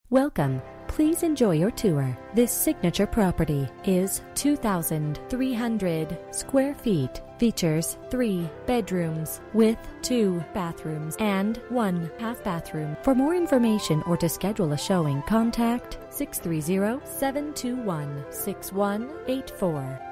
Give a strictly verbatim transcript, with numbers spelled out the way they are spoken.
Welcome. Please enjoy your tour. This signature property is two thousand three hundred square feet. Features three bedrooms with two bathrooms and one half bathroom. For more information or to schedule a showing, contact six three zero, seven two one, six one eight four.